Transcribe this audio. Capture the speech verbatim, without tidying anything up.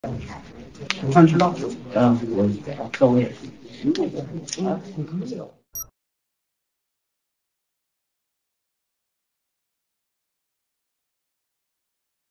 午饭知道？ 嗯，我各位。